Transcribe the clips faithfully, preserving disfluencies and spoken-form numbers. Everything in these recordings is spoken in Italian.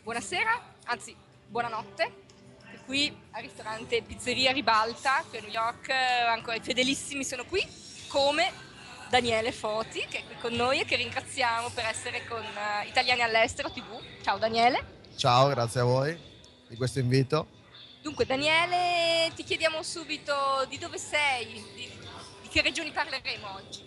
buonasera, anzi buonanotte, qui al ristorante Pizzeria Ribalta, qui a New York, ancora i fedelissimi sono qui, come Daniele Foti, che è qui con noi e che ringraziamo per essere con uh, Italiani all'Estero tivù. Ciao Daniele. Ciao, grazie a voi di questo invito. Dunque Daniele, ti chiediamo subito di dove sei, di, di che regioni parleremo oggi.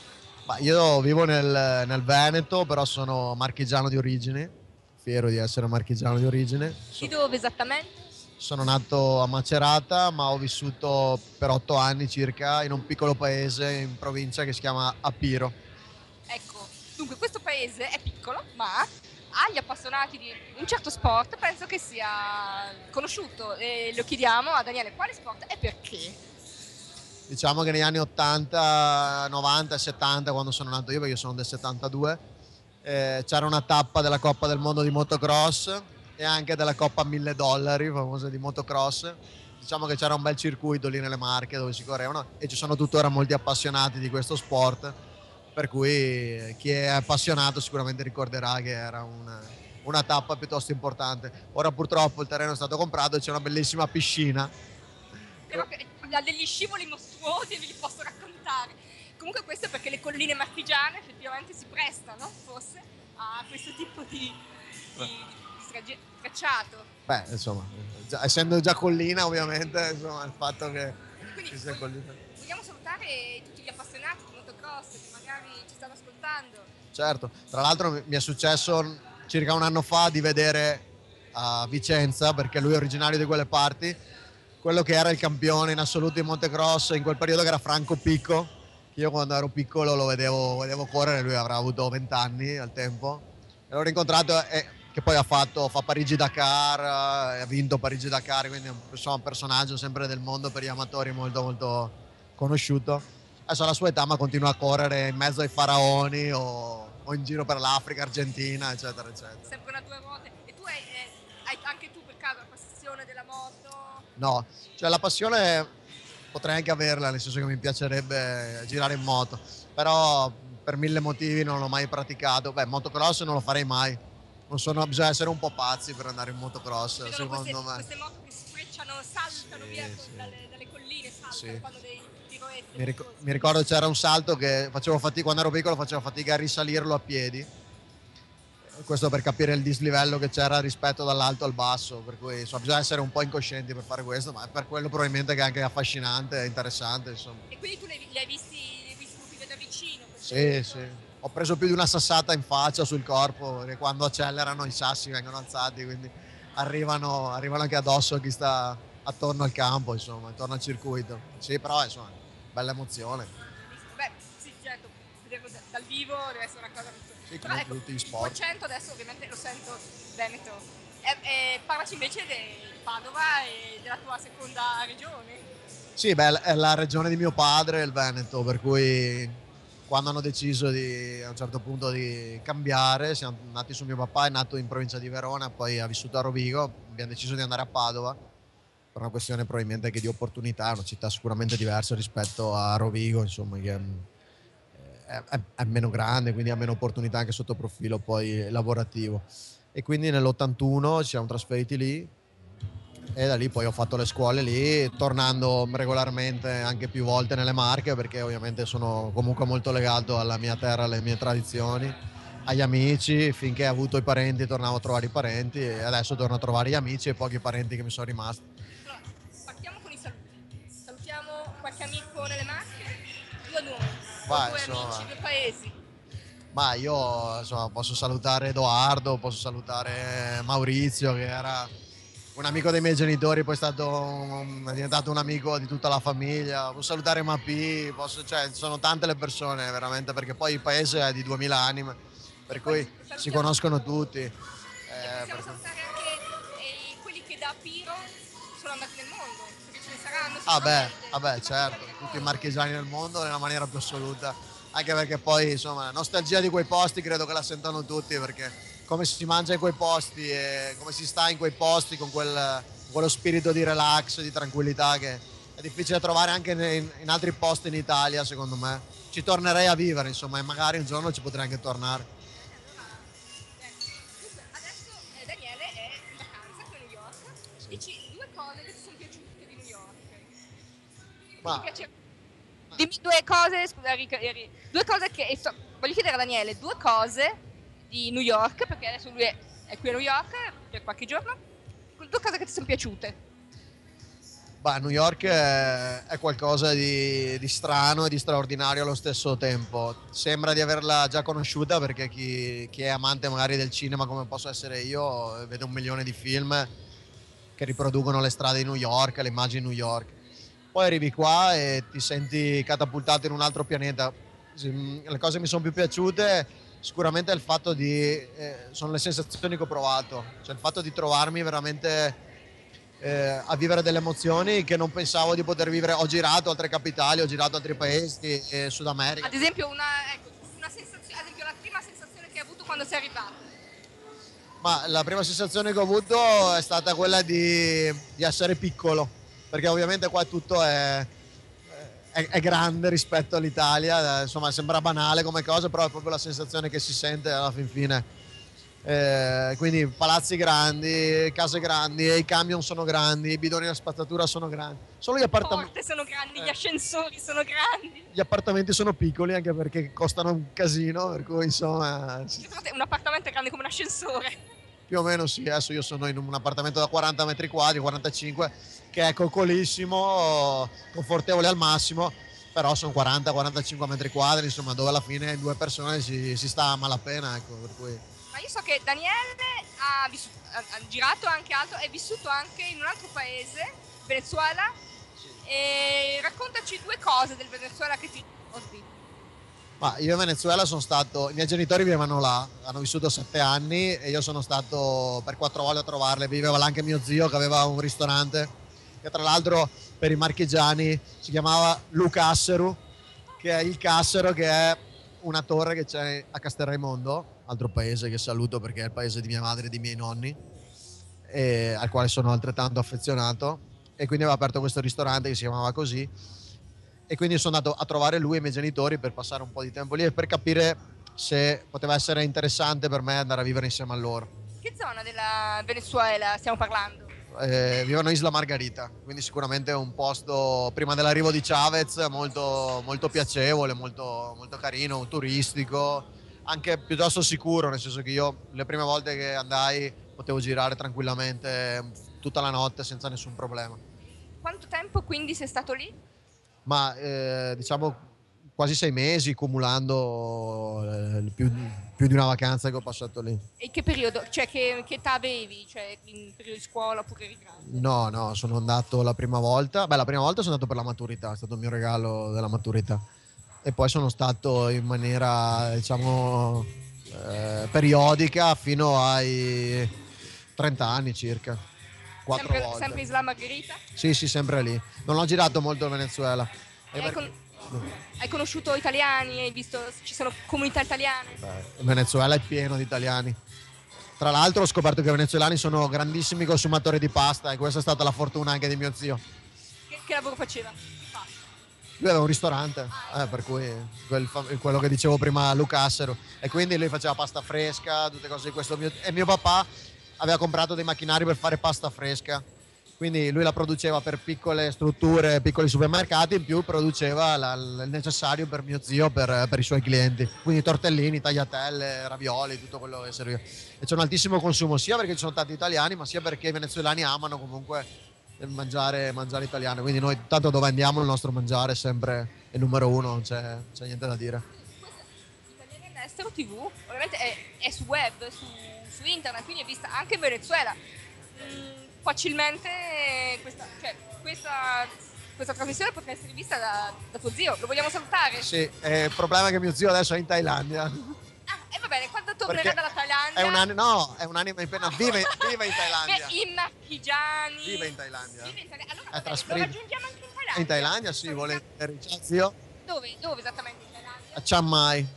Ma io vivo nel, nel Veneto, però sono marchigiano di origine, fiero di essere marchigiano di origine. Di dove esattamente? Sono nato a Macerata, ma ho vissuto per otto anni circa in un piccolo paese in provincia che si chiama Apiro. Ecco, dunque questo paese è piccolo, ma agli appassionati di un certo sport penso che sia conosciuto e lo chiediamo a Daniele quale sport e perché. Diciamo che negli anni ottanta, novanta e settanta, quando sono nato io, perché io sono del settantadue, eh, c'era una tappa della Coppa del Mondo di motocross e anche della Coppa mille dollari, famosa di motocross. Diciamo che c'era un bel circuito lì nelle Marche dove si correvano e ci sono tuttora molti appassionati di questo sport, per cui chi è appassionato sicuramente ricorderà che era una, una tappa piuttosto importante. Ora purtroppo il terreno è stato comprato e c'è una bellissima piscina. Però che ha degli scivoli mostruosi e ve li posso raccontare. Comunque questo è perché le colline marchigiane effettivamente si prestano forse a questo tipo di, di, di tracciato. Beh, insomma, già, essendo già collina ovviamente, insomma, il fatto che Quindi, ci sia voglio, collina. Vogliamo salutare tutti gli appassionati di motocross che magari ci stanno ascoltando. Certo, tra l'altro mi è successo circa un anno fa di vedere a Vicenza, perché lui è originario di quelle parti, quello che era il campione in assoluto in motocross in quel periodo, che era Franco Picco. Io quando ero piccolo lo vedevo, vedevo correre, lui avrà avuto venti anni al tempo e l'ho rincontrato, e, che poi ha fatto fa Parigi-Dakar, ha vinto Parigi-Dakar, quindi insomma, un personaggio sempre del mondo per gli amatori molto molto conosciuuto. Adesso alla sua età ma continua a correre in mezzo ai faraoni o, o in giro per l'Africa, Argentina, eccetera eccetera. Sempre una due ruote. E tu hai, eh, hai anche tu per caso la passione della moto? No, cioè la passione potrei anche averla, nel senso che mi piacerebbe girare in moto, però per mille motivi non l'ho mai praticato. Beh, motocross non lo farei mai, non sono, bisogna essere un po' pazzi per andare in motocross, Vedono secondo queste, me. queste moto che sfrecciano, saltano Sì, via sì. dalle, dalle colline, saltano, Sì. fanno dei piroetti. Mi, ric- mi ricordo c'era un salto che facevo fatica, quando ero piccolo facevo fatica a risalirlo a piedi, questo per capire il dislivello che c'era rispetto dall'alto al basso, per cui insomma, bisogna essere un po' incoscienti per fare questo, ma è per quello probabilmente che è anche affascinante e interessante, insomma. E quindi tu li hai, li hai visti, li hai visti proprio da vicino? Sì, sì. Ho preso più di una sassata in faccia, sul corpo, perché quando accelerano i sassi vengono alzati, quindi arrivano, arrivano anche addosso a chi sta attorno al campo, insomma, attorno al circuito. Sì, però insomma, bella emozione. Beh, sì, certo, vederlo da- dal vivo deve essere una cosa. Sì, Però come ecco, tutti gli il sport. tuo accento adesso ovviamente lo sento veneto. E, e parlaci invece di Padova e della tua seconda regione. Sì, beh, è la regione di mio padre, il Veneto, per cui quando hanno deciso di, a un certo punto di cambiare, siamo nati su mio papà, è nato in provincia di Verona, poi ha vissuto a Rovigo, abbiamo deciso di andare a Padova, per una questione probabilmente anche di opportunità, è una città sicuramente diversa rispetto a Rovigo, insomma, che è, è, è meno grande, quindi ha meno opportunità anche sotto profilo poi lavorativo. E quindi nell'ottantuno ci siamo trasferiti lì, e da lì poi ho fatto le scuole lì, tornando regolarmente anche più volte nelle Marche, perché ovviamente sono comunque molto legato alla mia terra, alle mie tradizioni, agli amici. Finché ho avuto i parenti tornavo a trovare i parenti, e adesso torno a trovare gli amici e pochi parenti che mi sono rimasti. Allora, partiamo con i saluti. Salutiamo qualche amico nelle Marche, due nomi, o Vai, due insomma. amici, due paesi. Ma io insomma, posso salutare Edoardo, posso salutare Maurizio, che era un amico dei miei genitori, poi è, stato un, è diventato un amico di tutta la famiglia. Posso salutare Mapi, posso, cioè sono tante le persone veramente, perché poi il paese è di duemila anime, per cui si conoscono tutti. E Eh, possiamo per cui- salutare anche eh, quelli che da Piro sono andati nel mondo, perché ce ne saranno Ah beh, sicuramente. ah beh, Tutti i certo, marchigiani del tutti i mondo. marchigiani del mondo nella maniera più assoluta, anche perché poi insomma la nostalgia di quei posti credo che la sentano tutti, perché come si mangia in quei posti e come si sta in quei posti con quel, quello spirito di relax, di tranquillità, che è difficile trovare anche in, in altri posti in Italia, secondo me. Ci tornerei a vivere, insomma, e magari un giorno ci potrei anche tornare. Allora, ecco. Dunque, adesso eh, Daniele è dici due cose che ti sono piaciute di New York. Ma, Ti piace... Dimmi due cose, scusa, Ric- Eri- due cose che e so- voglio chiedere a Daniele due cose di New York, perché adesso lui è, è qui a New York per qualche giorno. Due cose che ti sono piaciute. bah, New York è, è qualcosa di, di strano e di straordinario allo stesso tempo. Sembra di averla già conosciuta perché chi, chi è amante magari del cinema come posso essere io vede un milione di film che riproducono le strade di New York, le immagini di New York. Poi arrivi qua e ti senti catapultato in un altro pianeta. Sì, le cose che mi sono più piaciute sicuramente è il fatto di eh, sono le sensazioni che ho provato, cioè il fatto di trovarmi veramente eh, a vivere delle emozioni che non pensavo di poter vivere. Ho girato altre capitali, ho girato altri paesi, eh, Sud America. Ad esempio, una, ecco, una sensazione, ad esempio, la prima sensazione che hai avuto quando sei arrivato. Ma la prima sensazione che ho avuto è stata quella di, di essere piccolo, perché ovviamente qua tutto è, è, è grande rispetto all'Italia, insomma sembra banale come cosa, però è proprio la sensazione che si sente alla fin fine. Eh, quindi palazzi grandi, case grandi, i camion sono grandi, i bidoni della spazzatura sono grandi. Solo gli Le appartamenti, porte sono grandi, gli eh, ascensori sono grandi. gli appartamenti sono piccoli anche perché costano un casino, per cui insomma Secondo te un appartamento è grande come un ascensore? più o meno sì. Adesso io sono in un appartamento da quaranta metri quadri, quarantacinque, che è coccolissimo, confortevole al massimo, però sono quaranta quarantacinque metri quadri, insomma, dove alla fine in due persone si, si sta a malapena, ecco, per cui... Ma io so che Daniele ha, vissuto, ha, ha girato anche altro, è vissuto anche in un altro paese, Venezuela, e raccontaci due cose del Venezuela che ti... Oddio. Ma io in Venezuela sono stato, i miei genitori vivevano là, hanno vissuto sette anni e io sono stato per quattro volte a trovarle, viveva là anche mio zio che aveva un ristorante, che tra l'altro per i marchigiani si chiamava Lucasseru, che è il Cassero, che è una torre che c'è a Castelraimondo, altro paese che saluto perché è il paese di mia madre e di miei nonni, e al quale sono altrettanto affezionato, e quindi aveva aperto questo ristorante che si chiamava così, e quindi sono andato a trovare lui e i miei genitori per passare un po' di tempo lì e per capire se poteva essere interessante per me andare a vivere insieme a loro. Che zona della Venezuela stiamo parlando? Eh, vivono a Isla Margarita, quindi sicuramente è un posto prima dell'arrivo di Chavez molto, molto piacevole, molto, molto carino, turistico, anche piuttosto sicuro, nel senso che io le prime volte che andai potevo girare tranquillamente tutta la notte senza nessun problema. Quanto tempo quindi sei stato lì? Ma eh, diciamo quasi sei mesi, cumulando eh, più, più di una vacanza che ho passato lì. E che periodo? Cioè che, che età avevi? Cioè in periodo di scuola oppure eri grande? No, no, sono andato la prima volta. Beh, la prima volta sono andato per la maturità, è stato il mio regalo della maturità. E poi sono stato in maniera, diciamo, eh, periodica fino ai trenta anni circa. Quattro Sempre, volte. sempre Isla Margherita? Sì, sì, sempre lì. Non ho girato molto il Venezuela. E E hai, perché- con- hai conosciuto italiani? Hai visto ci sono comunità italiane? Beh, il Venezuela è pieno di italiani. Tra l'altro ho scoperto che i venezuelani sono grandissimi consumatori di pasta e questa è stata la fortuna anche di mio zio. Che, che lavoro faceva? Fa. Lui aveva un ristorante, eh, per cui quel fa- quello che dicevo prima, Lucassero, e quindi lui faceva pasta fresca, tutte cose di questo. Mio- e mio papà aveva comprato dei macchinari per fare pasta fresca, quindi lui la produceva per piccole strutture, piccoli supermercati, in più produceva la- il necessario per mio zio, per, per i suoi clienti, quindi tortellini, tagliatelle, ravioli, tutto quello che serviva. E c'è un altissimo consumo sia perché ci sono tanti italiani, ma sia perché i venezuelani amano comunque il mangiare, mangiare italiano, quindi noi tanto dove andiamo il nostro mangiare è sempre il numero uno, non c'è, non c'è niente da dire. Italiani all'estero T V, ovviamente è, è su web, su, su internet, quindi è vista anche in Venezuela. Mm, facilmente questa, cioè, questa, questa trasmissione potrà essere vista da, da tuo zio. Lo vogliamo salutare? Sì, eh, il problema è che mio zio adesso è in Thailandia. Ah, e va bene, quando tornerà Perché dalla Thailandia... È un anno, no, è un'anima in pena, vive, vive in Thailandia. Beh, i marchigiani... Vive in Thailandia. Vive in Thailandia. Allora, È va bene, lo trasferito. raggiungiamo anche in Thailandia. In Thailandia, sì, vuole ciao zio. Dove? Dove esattamente in Thailandia? A Chiang Mai.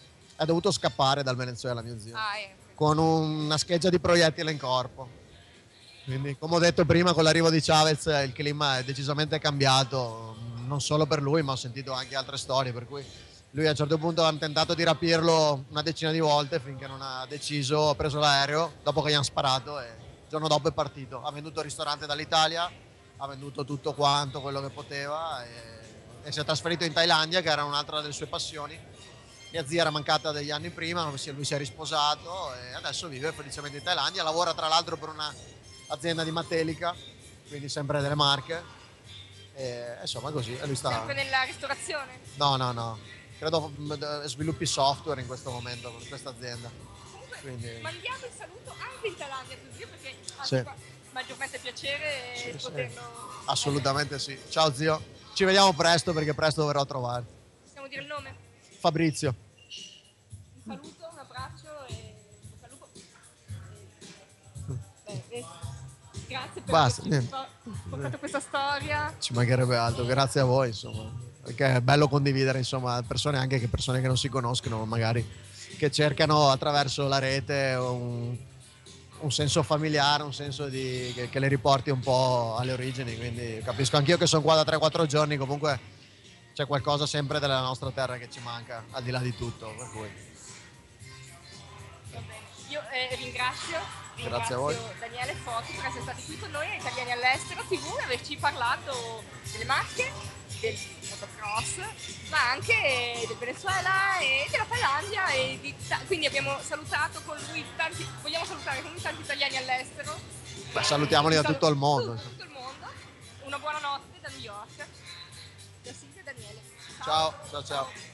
È dovuto scappare dal Venezuela mio zio, Ah, eh. con una scheggia di proiettile in corpo. Quindi, come ho detto prima, con l'arrivo di Chavez il clima è decisamente cambiato, non solo per lui, ma ho sentito anche altre storie, per cui lui a un certo punto hanno tentato di rapirlo una decina di volte finché non ha deciso, ha preso l'aereo dopo che gli hanno sparato e giorno dopo è partito, ha venduto il ristorante dall'Italia, ha venduto tutto quanto quello che poteva e, e si è trasferito in Thailandia, che era un'altra delle sue passioni. Mia zia era mancata degli anni prima, lui si è risposato e adesso vive felicemente in Thailandia, lavora tra l'altro per un'azienda di Matelica, quindi sempre delle Marche, e insomma così. E lui sta... Sempre nella ristorazione? No, no, no, credo sviluppi software in questo momento con questa azienda. Comunque Quindi... mandiamo il saluto anche in Thailandia, così, perché ha Sì. maggiormente piacere Sì, poterlo... sì. Assolutamente sì. Ciao zio, ci vediamo presto perché presto verrò a trovare. Possiamo dire il nome? Fabrizio. Un saluto, un abbraccio e un saluto. Beh, eh, grazie per Basta, averci niente. portato questa storia. Ci mancherebbe altro, grazie a voi insomma, perché è bello condividere insomma persone anche che persone che non si conoscono magari, che cercano attraverso la rete un, un senso familiare, un senso di, che, che le riporti un po' alle origini, quindi capisco anch'io che sono qua da tre quattro giorni, comunque c'è qualcosa sempre della nostra terra che ci manca al di là di tutto, per cui... Va bene. Io eh, ringrazio, ringrazio Grazie a voi. Daniele Foti per essere stati qui con noi a Italiani all'estero tivù e averci parlato delle macchie, del motocross, ma anche del Venezuela e della Thailandia. E di, quindi abbiamo salutato con lui tanti, vogliamo salutare con lui tanti italiani all'estero. Beh, salutiamoli da tutto il mondo. Tutto, tutto il mondo. Una buona notte da New York. Da Silvia e Daniele. Ciao, ciao, ciao.